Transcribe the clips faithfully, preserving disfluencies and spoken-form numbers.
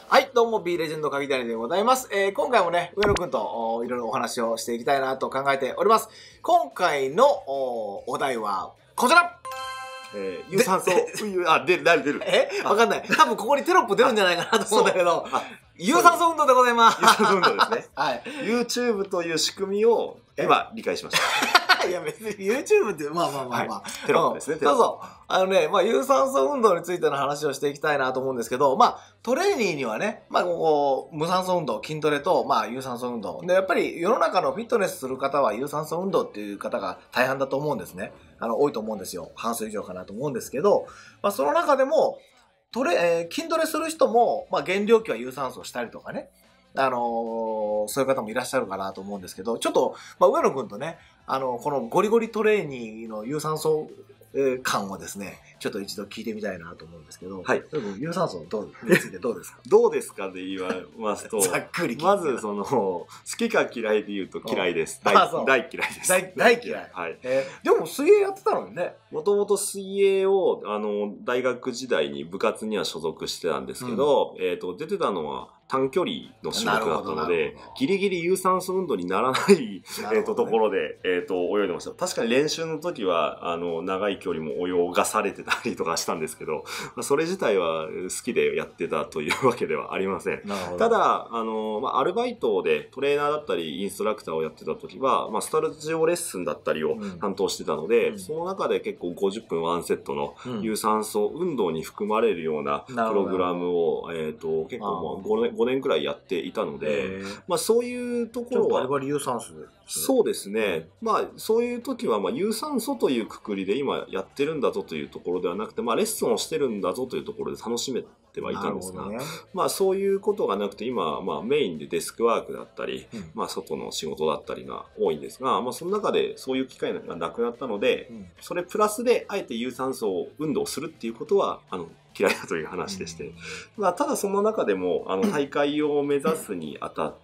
はい、どうも B レジェンド鍵谷でございます。えー、今回もね、上野くんといろいろお話をしていきたいなと考えております。今回のお題はこちら。 えー、有酸素、あ、出る、出る、出る。 えわかんない。多分ここにテロップ出るんじゃないかなと思うんだけど、有酸素運動でございます。 有酸素運動ですね。 はい。 YouTube という仕組みを今理解しました。 いや別に YouTube ってまあまあまあまあ、はい、 テロップですね。 そうそう。あのね、まあ有酸素運動についての話をしていきたいなと思うんですけど、まあトレーニーにはね、まあこう無酸素運動、筋トレとまあ有酸素運動で、やっぱり世の中のフィットネスする方は有酸素運動っていう方が大半だと思うんですね。あの多いと思うんですよ。半数以上かなと思うんですけど、まあその中でもトレ、えー、筋トレする人もまあ減量期は有酸素したりとかね。あのー、そういう方もいらっしゃるかなと思うんですけど、ちょっと、まあ、上野くんとね、あの、このゴリゴリトレーニーの有酸素、えー、感をですね、ちょっと一度聞いてみたいなと思うんですけど、 はい。 有酸素どうについてどうですかどうですかで言われますと、 ざっくり聞いて。 まず、その、好きか嫌いで言うと嫌いです。大大嫌いです。 大大嫌い。 はい。 えー、でも水泳やってたのにね。 もともと水泳を、あの、大学時代に部活には所属してたんですけど、うん、えっと、出てたのは、短距離の種目だったので、ギリギリ有酸素運動にならない、えっと、ところで、えっと、泳いでました。確かに練習の時は、あの、長い距離も泳がされてたりとかしたんですけど、それ自体は好きでやってたというわけではありません。ただ、あの、まあ、アルバイトでトレーナーだったり、インストラクターをやってた時は、まあ、スタジオレッスンだったりを担当してたので、うん、その中で結構ごじゅっぷんワンセットの有酸素運動に含まれるようなプログラムを、えっと、結構もうごねん、ごねんくらいやっていたので、まあそういうところは、 バリバリ有酸素で。 そうですね。まあそういう時は、まあ有酸素というくくりで今やってるんだぞというところではなくて、まあレッスンをしてるんだぞというところで楽しめてはいたんですが、ね、まあそういうことがなくて、今、まあメインでデスクワークだったり、うん、まあ外の仕事だったりが多いんですが、まあその中でそういう機会がなくなったので、うん、それプラスであえて有酸素運動をするっていうことは、あの、嫌いだという話でして、うん、まあ、ただその中でもあの大会を目指すにあたって、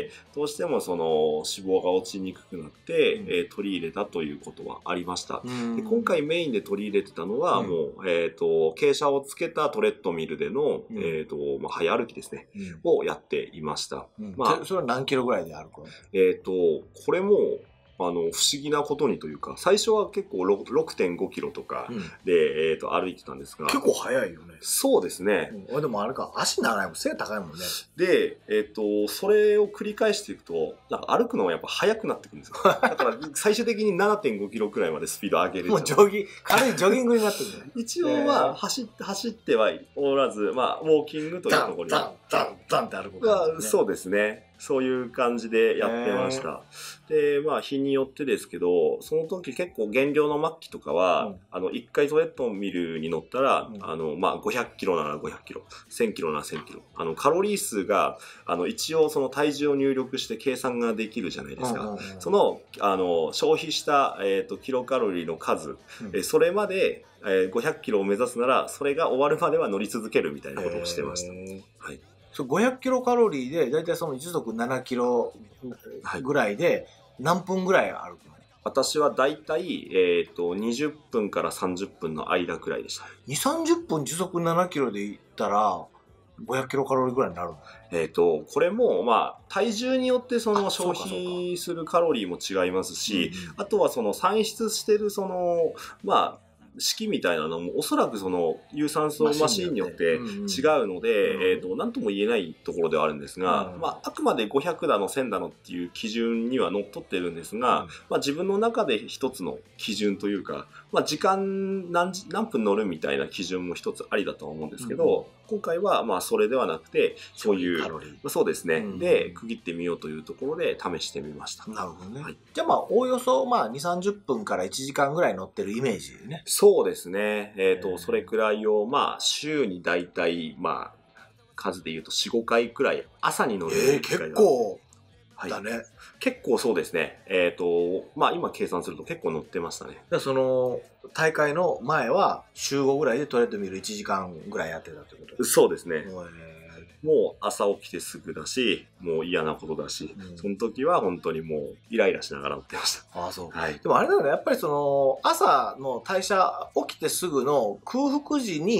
どうしてもその脂肪が落ちにくくなって、うん、えー、取り入れたということはありました。うん、で今回メインで取り入れてたのは、うん、もう、えっと、傾斜をつけたトレッドミルでの、うん、えっと、まあ、早歩きですね、うん、をやっていました。 うん、まあ、それは何キロぐらいで歩くの？ えっと、これも、あの、不思議なことにというか、最初は結構 ろくてんごキロとかで、うん、えっと、歩いてたんですが。 結構速いよね。 そうですね。 うん、でもあれか、足長いもん、背高いもんね。 で、えっと、それを繰り返していくと、なんか歩くのはやっぱ速くなってくるんですよ。だから最終的に ななてんごキロくらいまでスピード上げる。 もうジョギ、軽いジョギングになってるんだよ。 一応は走って、走ってはおらず、まあ、ウォーキングというところに。 ダン、ダン、ダンって歩く感じ、ね。 そうですね。そういう感じでやってました。で、まあ日によってですけど、その時結構減量の末期とかは、うん、あの、一回トレッドミルに乗ったら、うん、あの、まあごひゃくキロならごひゃくキロ、せんキロならせんキロ。あの、カロリー数が、あの、一応その体重を入力して計算ができるじゃないですか。その、あの、消費した、えっと、キロカロリーの数、うん、えそれまで、えー、ごひゃくキロを目指すなら、それが終わるまでは乗り続けるみたいなことをしてました。はい。 ごひゃくキロカロリーで、だいたいその時速ななキロぐらいで、何分ぐらい歩くの？ 私はだいたい、えっと、にじゅっぷんからさんじゅっぷんの間くらいでした。 にじゅう、さんじゅっぷん時速ななキロでいったら、ごひゃくキロカロリーぐらいになるの？ えっと、これも、まあ、体重によってその消費するカロリーも違いますし、あとはその算出してるその、まあ、式みたいなのもおそらくその有酸素マシンによって違うので、えっと、なんとも言えないところではあるんですが、まあ、あくまでごひゃくだのせんだのっていう基準にはのっとってるんですが、まあ、自分の中で一つの基準というか、まあ、時間何時、何分乗るみたいな基準も一つありだとは思うんですけど、今回はまあそれではなくて、そういう、そうですね、で、区切ってみようというところで試してみました。 なるほどね。はい、じゃあまあ、おおよそまあにじゅう、さんじゅっぷんからいちじかんぐらい乗ってるイメージね。 そうですね。えっと、それくらいを、まあ、週にだいたい、まあ、数で言うとよん、ごかいくらい朝に乗る機会が。えー、結構だね、 はい。結構そうですね。えっと、まあ今計算すると結構乗ってましたね。 でその、大会の前は週ごぐらいでトレッドミルいちじかんぐらいやってたってこと？ そうですね。もう朝起きてすぐだし、もう嫌なことだし、うん、その時は本当にもうイライラしながら乗ってました。 ああ、そう。はい。でもあれだよね、やっぱりその、朝の代謝起きてすぐの空腹時に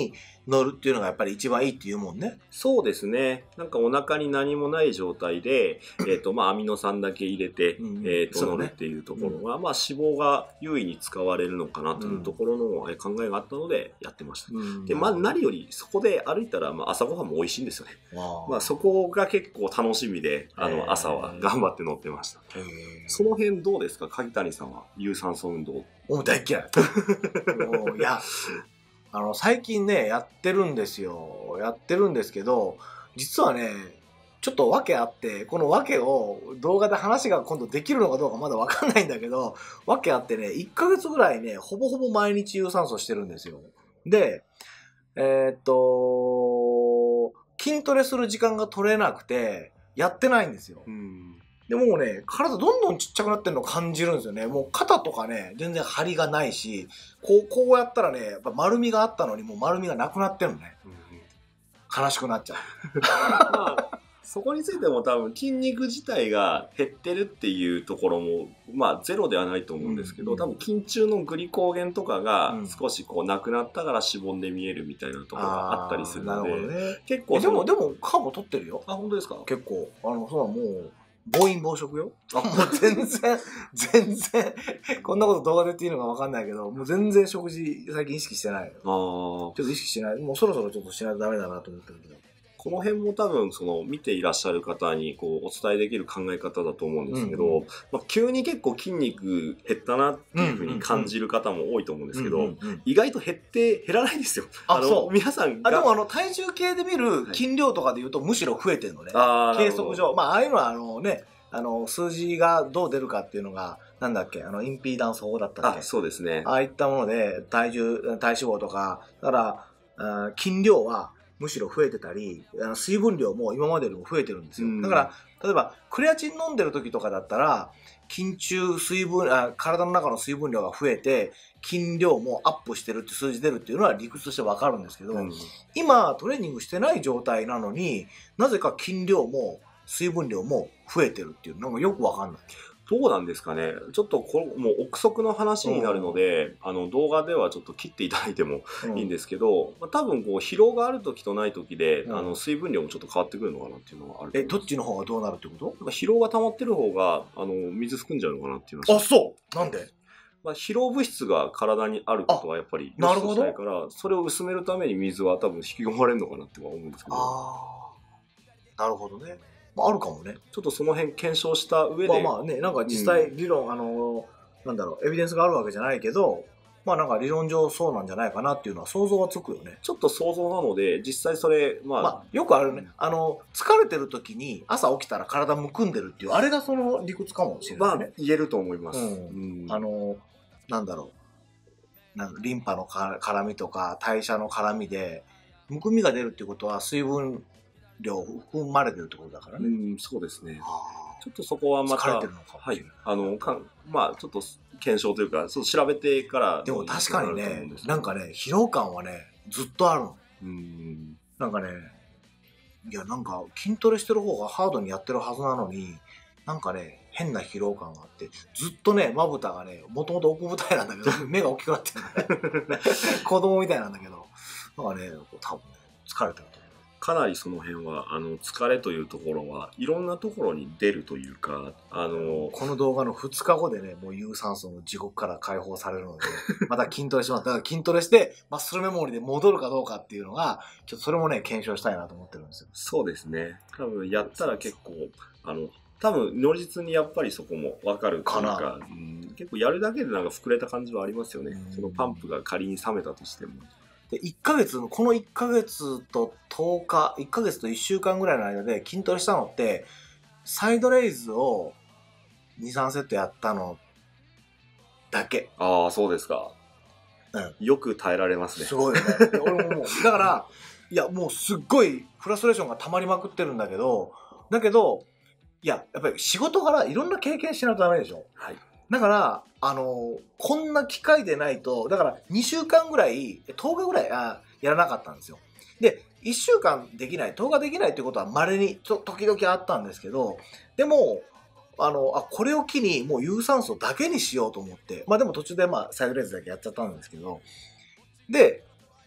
乗るっていうのがやっぱり一番いいっていうもんね。 そうですね。なんかお腹に何もない状態で、えっと、まあ、アミノ酸だけ入れて、 うんえっと、 そうね乗るっていうところが、まあ、脂肪が優位に使われるのかなというところのえ考えがあったので、やってました。 うんで、まあ、何より、そこで歩いたら、まあ、朝ごはんも美味しいんですよね。 あまあ、そこが結構楽しみで、あへーの、朝は頑張って乗ってました。 へーその辺どうですか、鍵谷さんは、有酸素運動。 もう大っ嫌い。もういや、あの、最近ね、やってるんですよ。やってるんですけど、実はね、ちょっと訳あって、この訳を動画で話が今度できるのかどうかまだわかんないんだけど、訳あってね、いっかげつぐらいね、ほぼほぼ毎日有酸素してるんですよ。で、えーっと、筋トレする時間が取れなくて、やってないんですよ。 うん。 でもうね、体どんどんちっちゃくなってるのを感じるんですよね。もう肩とかね、全然張りがないし、こう、こうやったらね、やっぱ丸みがあったのにもう丸みがなくなってるのね。悲しくなっちゃう。 まあ、そこについても多分筋肉自体が減ってるっていうところも、まあゼロではないと思うんですけど、 うん多分筋中のグリコーゲンとかがうん少しこうなくなったからしぼんで見えるみたいなところがあったりするので、 あーなるほどね。 結構えでも、でも、 も、カーボ取ってるよ。 あ、本当ですか？ 結構。あの、そうはもう、暴飲暴食よ。あ、もう全然、全然、こんなこと動画でっていうのかわかんないけど、もう全然食事最近意識してないよ。 あーちょっと意識してない。もうそろそろちょっとしないとダメだなと思ってるけど。 この辺も多分その見ていらっしゃる方にこうお伝えできる考え方だと思うんですけど、 うんうんまあ、急に結構筋肉減ったなっていうふうに感じる方も多いと思うんですけど、 うんうんうん意外と減って減らないんですよ。のあそう皆さんがあ、でもあの、体重計で見る筋量とかで言うとむしろ増えてるのね。 あー計測上。まあ、ああいうのはあのね、あの、数字がどう出るかっていうのが、なんだっけ、あの、インピーダンス法だったっけ。 あ、そうですね。 ああいったもので、体重、体脂肪とか、だから、あ筋量はむしろ増えてたり、あの水分量も今までよりも増えてるんですよ。 うんだから、例えば、クレアチン飲んでる時とかだったら、筋中水分あ、体の中の水分量が増えて、筋量もアップしてるって数字出るっていうのは理屈としてわかるんですけど、 うん今トレーニングしてない状態なのになぜか筋量も水分量も増えてるっていうのがよくわかんない。 どうなんですかね。ちょっとこもう憶測の話になるので、あの動画ではちょっと切っていただいてもいいんでですけど、まあ、多分こう疲労がある時とない時で、 うんあの水分量もちょっと変わってくるのかなっていうのはあるとえ、 思います。 どっちの方がどうなるってこなんか疲労が溜まってる方があの水含んじゃうのかなっていうのと？ は。 あ、そうなんで？ まあ、疲労物質が体にあることはやっぱりあなるほど良しとしたいから、それを薄めるために水は多分引き込まれるのかなっては思うんですけど、 ああ、なるほどね。まあ、あるかもね。 ちょっとその辺検証した上で、 まあまあね、なんか実際理論、あの、なんだろう、エビデンスがあるわけじゃないけど、まあなんか理論上そうなんじゃないかなっていうのは想像はつくよね。 ちょっと想像なので、実際それ、まあ、 まあ、よくあるね。あの、疲れてる時に朝起きたら体むくんでるっていう、あれがその理屈かもしれまあないね。 言えると思います。 うんうんあの、なんだろう。なんリンパのか絡みとか代謝の絡みで、むくみが出るっていうことは水分量含まれてるってことだからね。 うん、そうですね。 あちょっとそこはまた、 疲れてるのかもはいしれない。、 あの、かまあちょっと検証というか、ちょっと調べてからのでも確かになると思うねんです、けどなんかね、疲労感はね、ずっとあるの。 うん、 なんかね、いやなんか筋トレしてる方がハードにやってるはずなのに、なんかね、変な疲労感があって、ずっとね、まぶたがね、もともと奥二重なんだけど、目が大きくなってるんだね。子供みたいなんだけど、なんかね、多分ね、疲れてると思う。 かなりその辺は、あの、疲れというところは、いろんなところに出るというか、あの、 この動画のふつかごでね、もう有酸素の地獄から解放されるので、また筋トレします。だから筋トレして、マッスルメモリーで戻るかどうかっていうのが、ちょっとそれもね、検証したいなと思ってるんですよ。 そうですね。多分やったら結構、あの、多分如実にやっぱりそこも分かるというか、 かなうん結構やるだけでなんか膨れた感じはありますよね。 うんそのパンプが仮に冷めたとしても。 で、いっかげつの、このいっかげつととおか、いっかげつといっしゅうかんぐらいの間で筋トレしたのって、サイドレイズをに、さんセットやったのだけ。 ああ、そうですか。 うんよく耐えられますね。 すごいよね。で俺ももう、だから、いや、もうすっごいフラストレーションが溜まりまくってるんだけど、だけど、いや、やっぱり仕事柄いろんな経験しないとダメでしょ。 はい。 だから、あの、こんな機会でないと、だからにしゅうかんぐらい、とおかぐらいあやらなかったんですよ。で、いっしゅうかんできない、とおかできないっていうことは稀にちょ時々あったんですけど、でも、あの、あ、これを機にもう有酸素だけにしようと思って、まあでも途中でまあサイドレースだけやっちゃったんですけど、で、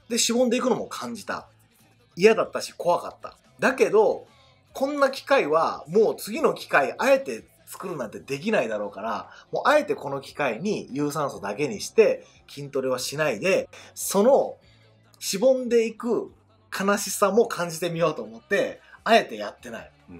で、しぼんでいくのも感じた。嫌だったし怖かった。だけど、こんな機会はもう次の機会あえて作るなんてできないだろうから、もうあえてこの機会に有酸素だけにして筋トレはしないで、そのしぼんでいく悲しさも感じてみようと思って、あえてやってない。 うん、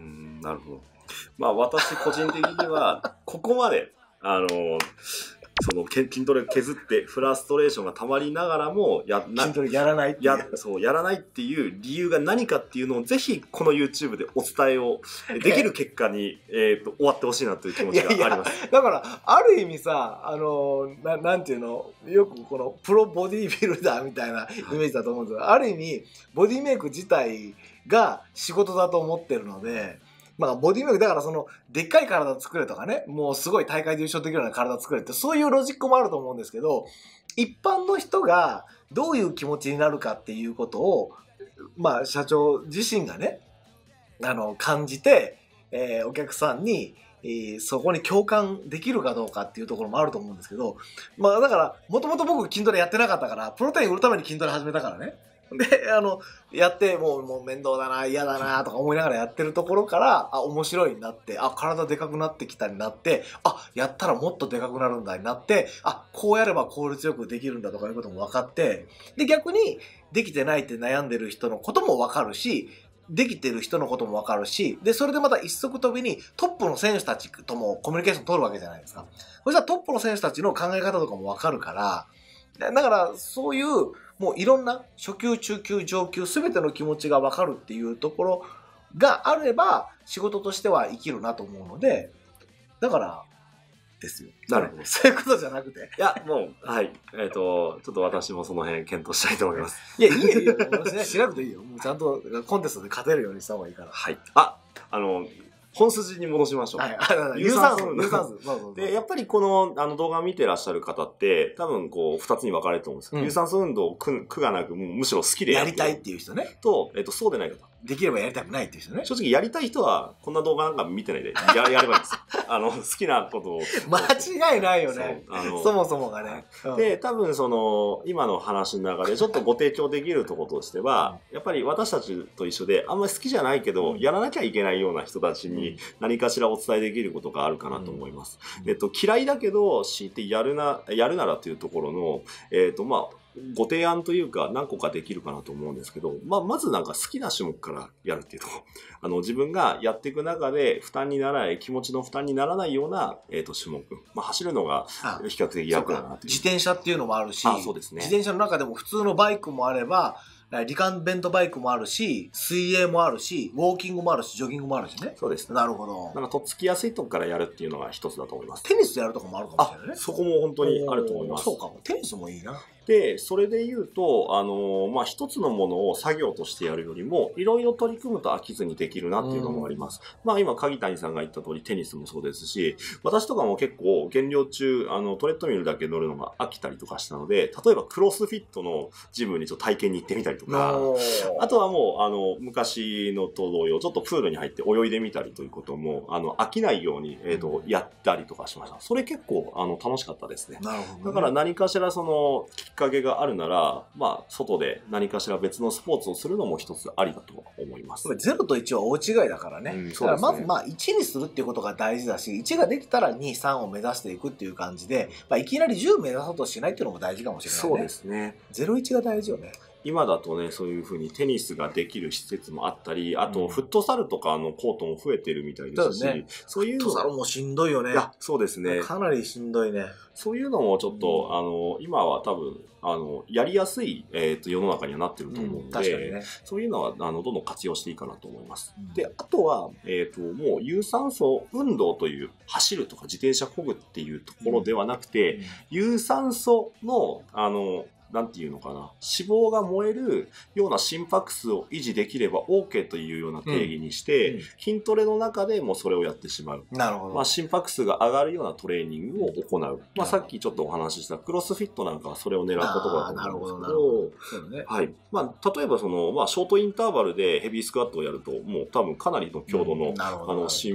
なるほど。まあ私個人的には、ここまで、あの、その筋トレ削ってフラストレーションが溜まりながらもやな筋トレやらないっていうやそうやらないっていう理由が何かっていうのをぜひこの YouTube でお伝えをできる結果に、えー、と終わってほしいなという気持ちがあります。いやいやだからある意味さ、あのななんていうの、よくこのプロボディービルダーみたいなイメージだと思うんですけど、はい、ある意味ボディメイク自体が仕事だと思ってるので。まあ、ボディメイクだからそのでっかい体作れとかね、もうすごい大会で優勝できるような体作れってそういうロジックもあると思うんですけど、一般の人がどういう気持ちになるかっていうことをまあ社長自身がねあの感じて、えー、お客さんに、えー、そこに共感できるかどうかっていうところもあると思うんですけど、まあだからもともと僕筋トレやってなかったからプロテイン売るために筋トレ始めたからね。で、あの、やって、もう、もう面倒だな、嫌だな、とか思いながらやってるところから、あ、面白いになって、あ、体でかくなってきたになって、あ、やったらもっとでかくなるんだになって、あ、こうやれば効率よくできるんだとかいうことも分かって、で、逆に、できてないって悩んでる人のことも分かるし、できてる人のことも分かるし、で、それでまた一足飛びにトップの選手たちともコミュニケーション取るわけじゃないですか。そしたらトップの選手たちの考え方とかも分かるから、だから、そういう、もういろんな初級、中級、上級、すべての気持ちが分かるっていうところがあれば、仕事としては生きるなと思うので、だから、ですよ。 なるほど。 そういうことじゃなくて。 いや、もう、はい。えっと、ちょっと私もその辺検討したいと思います。 いや、いいよ、いいよ。しなくていいよ。もうちゃんとコンテストで勝てるようにした方がいいから。 はい。あ、あの、本筋に戻しましょう。はい。 有酸素。有酸素。 で、やっぱりこのあの動画を見てらっしゃる方って、多分こう、二つに分かれると思うんですよ。有酸素運動を苦がなく、むしろ好きでやりたいっていう人ね。 と、えっと、そうでない方。 できればやりたくないっていう人ね。 正直やりたい人は、こんな動画なんか見てないで、や, やればいいんですよ。あの、好きなことを。 間違いないよね。そ, あのそもそもがね。 うん、で、多分その、今の話の中でちょっとご提供できるところとしては、やっぱり私たちと一緒で、あんまり好きじゃないけど、やらなきゃいけないような人たちに何かしらお伝えできることがあるかなと思います。うん、えっと、嫌いだけど、強いてやるな、やるならというところの、えっと、まあ、ご提案というか何個かできるかなと思うんですけど、まあ、まずなんか好きな種目からやるっていうところ。あの、自分がやっていく中で負担にならない、気持ちの負担にならないような、えっと、種目。まあ、走るのが比較的楽だなという。 自転車っていうのもあるし、 あ、そうですね。 自転車の中でも普通のバイクもあれば、リカンベントバイクもあるし、水泳もあるし、ウォーキングもあるし、ジョギングもあるしね。 そうですね。 なるほど。 なんかとっつきやすいとこからやるっていうのが一つだと思います。 テニスやるとこもあるかもしれないね。 そこも本当にあると思います。 そうかも。テニスもいいな。 で、それで言うと、あの、まあ、一つのものを作業としてやるよりも、いろいろ取り組むと飽きずにできるなっていうのもあります。まあ、今、鍵谷さんが言った通り、テニスもそうですし、私とかも結構、減量中、あの、トレッドミルだけ乗るのが飽きたりとかしたので、例えばクロスフィットのジムにちょっと体験に行ってみたりとか、あとはもう、あの、昔のと同様、ちょっとプールに入って泳いでみたりということも、あの、飽きないように、えっと、やったりとかしました。それ結構、あの、楽しかったですね。 なるほどね。 だから何かしらその、きっかけがあるなら、まあ、外で何かしら別のスポーツをするのも一つありだと思います。 ゼロといちは大違いだからね。うん、そうですね。だからまずまあいちにするっていうことが大事だし、いちができたらに、さんを目指していくっていう感じで、まあ、いきなりじゅう目指そうとしないっていうのも大事かもしれないね。 そうですね。 ゼロいちが大事よね。 今だとね、そういうふうにテニスができる施設もあったり、あと、フットサルとかのコートも増えてるみたいですし、 ね、そういうの。フットサルもしんどいよね。 いや、そうですね。 かなりしんどいね。 そういうのもちょっと、うん、あの、今は多分、あの、やりやすい、えっと、世の中にはなってると思うので、うん、確かにね、そういうのは、あの、どんどん活用していいかなと思います。うん、で、あとは、えっと、もう、有酸素運動という、走るとか自転車漕ぐっていうところではなくて、うん、有酸素の、あの、なんていうのかな、脂肪が燃えるような心拍数を維持できれば OK というような定義にして、うんうん、筋トレの中でもそれをやってしまう。 なるほど。 まあ、心拍数が上がるようなトレーニングを行う。まあ、さっきちょっとお話ししたクロスフィットなんかはそれを狙うことだと思うんですけど、そうね。はい。まあ、例えばその、まあ、ショートインターバルでヘビースクワットをやると、もう多分かなりの強度の、うん、あの、心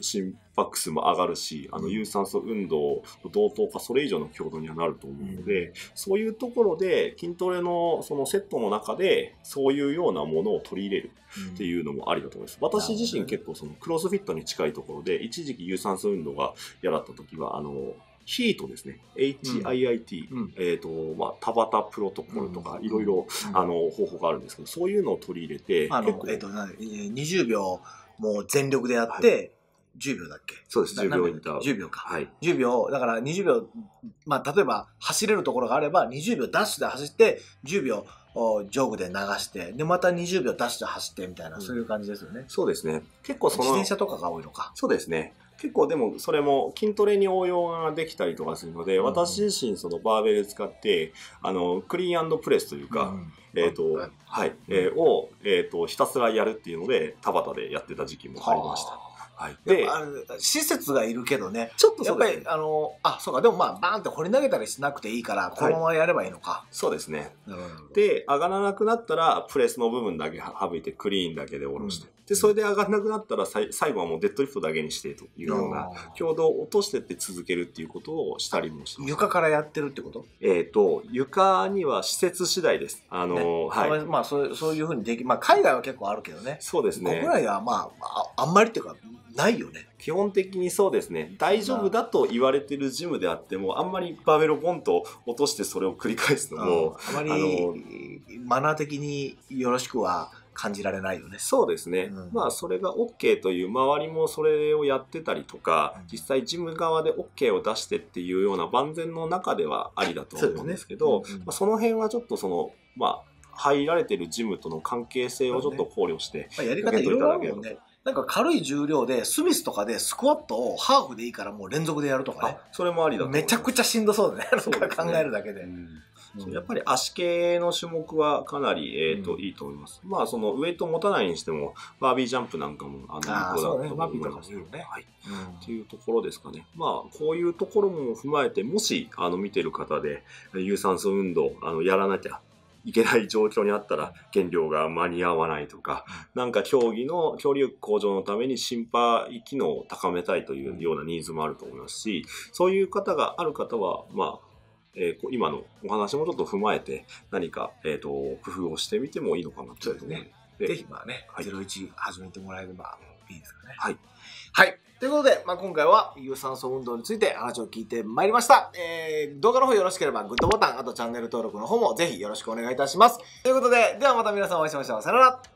心拍数も上がるし、あの、有酸素運動と同等かそれ以上の強度にはなると思うので、うん、そういうところで筋トレのそのセットの中でそういうようなものを取り入れるっていうのもありだと思います。うん、私自身結構そのクロスフィットに近いところで、一時期有酸素運動が嫌だった時は、あの、ヒートですね。エイチアイアイティー。うん、えっ、ー、と、まあ、田畑プロトコルとか、いろいろ、あの、方法があるんですけど、そういうのを取り入れて、 あの、結構えっ、ー、と、にじゅうびょう、もう全力でやって、はい、じゅうびょうだっけ？ そうです、じゅうびょうインターバル。 じゅうびょうか。 はい。 じゅうびょう、だからにじゅうびょう、まあ、例えば走れるところがあれば、にじゅうびょうダッシュで走って、じゅうびょうジョグで流して、で、またにじゅうびょうダッシュで走ってみたいな、うん、そういう感じですよね。 そうですね。結構その。 自転車とかが多いのか。 そうですね。結構でもそれも筋トレに応用ができたりとかするので、うん、私自身そのバーベル使って、あの、クリーン&プレスというか、うん、えっ、ー、と、はい、えー、を、えっ、ー、と、ひたすらやるっていうので、田畑でやってた時期もありました。はい。 で、施設がいるけどね。ちょっとそうですね。やっぱり、あの、あ、そうか、でもまあ、バーンって掘り投げたりしなくていいから、このままやればいいのか。はい、 そうですね。で、上がらなくなったら、プレスの部分だけ省いて、クリーンだけで下ろして。うん、で、それで上がらなくなったら、最後はもうデッドリフトだけにしてというような、強度を落としてって続けるっていうことをしたりもしてます。 床からやってるってこと？ えっと、床には施設次第です。あの、ね、はい。 まあ、そう、そういうふうにでき、まあ、海外は結構あるけどね。 そうですね。 国内はまあ、あんまりっていうか、ないよね。 基本的にそうですね。大丈夫だと言われてるジムであっても、あんまりバーベルをボンと落としてそれを繰り返すのも、 あまりマナー的によろしくは感じられないよね。 そうですね。うん、まあそれが OK という周りもそれをやってたりとか、うん、実際ジム側で OK を出してっていうような万全の中ではありだと思うんですけど、そ、ねうんうん、まあ、その辺はちょっとその、まあ、入られてるジムとの関係性をちょっと考慮して、ね、 まあ、やり方いろいろあるよね。なんか軽い重量で、スミスとかでスクワットをハーフでいいからもう連続でやるとかね。 それもありだと思います。 めちゃくちゃしんどそうだね。なんか考えるだけで。 うん、やっぱり足系の種目はかなり、えーとうん、いいと思います。まあそのウエイト持たないにしても、バービージャンプなんかも、あの、 あそうね、バービーとかもいいよね。 はい。うん、っていうところですかね。まあこういうところも踏まえて、もし、あの、見てる方で、有酸素運動、あの、やらなきゃ、いけない状況にあったら減量が間に合わないとか、なんか競技の競技力向上のために心肺機能を高めたいというようなニーズもあると思いますし、そういう方がある方は、まあ、えー、今のお話もちょっと踏まえて何か、えーと、工夫をしてみてもいいのかなというとね。 ぜひまあね、はい、ゼロイチ始めてもらえればいいですかね。 はい。 はい。ということで、まあ、今回は有酸素運動について話を聞いてまいりました。えー、動画の方よろしければグッドボタン、あとチャンネル登録の方もぜひよろしくお願いいたします。ということで、ではまた皆さんお会いしましょう。さよなら。